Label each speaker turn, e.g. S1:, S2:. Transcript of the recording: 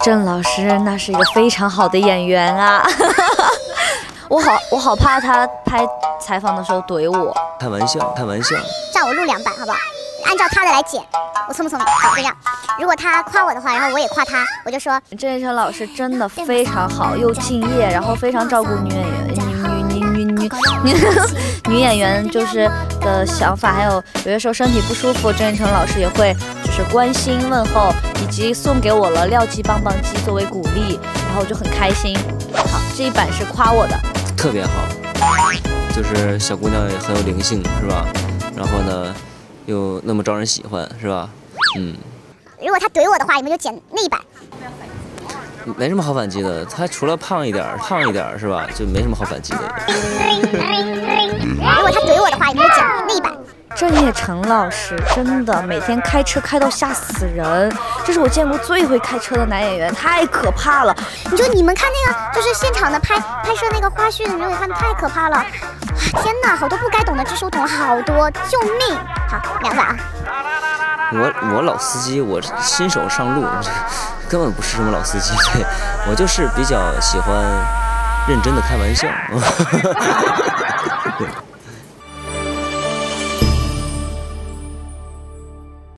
S1: 郑老师那是一个非常好的演员啊，我好怕他拍采访的时候怼我。
S2: 开玩笑，开玩笑。
S3: 让我录2版好不好？按照他的来剪，我聪不聪明？好，就这样。如果他夸我的话，然后我也夸他，我就说
S1: 郑业成老师真的非常好，又敬业，然后非常照顾女演员，女演员就是的想法，还有的时候身体不舒服，郑业成老师也会就是关心问候，以及送给我了廖记棒棒鸡作为鼓励，然后我就很开心。好，这一版是夸我的，
S2: 特别好，就是小姑娘也很有灵性，是吧？然后呢，又那么招人喜欢，是吧？嗯。
S3: 如果他怼我的话，你们就剪那一版。
S2: 没什么好反击的，他除了胖一点是吧？就没什么好反击的。
S3: 如果他怼我的话，你们就剪那一版。
S1: 郑业成老师真的每天开车开到吓死人，这是我见过最会开车的男演员，太可怕了。
S3: 你们看那个，就是现场的拍摄那个花絮，你们看太可怕了。天哪，好多不该懂的知识我懂了好多，救命！好，2版啊。
S2: 我老司机，我新手上路，根本不是什么老司机，对，我就是比较喜欢认真的开玩笑。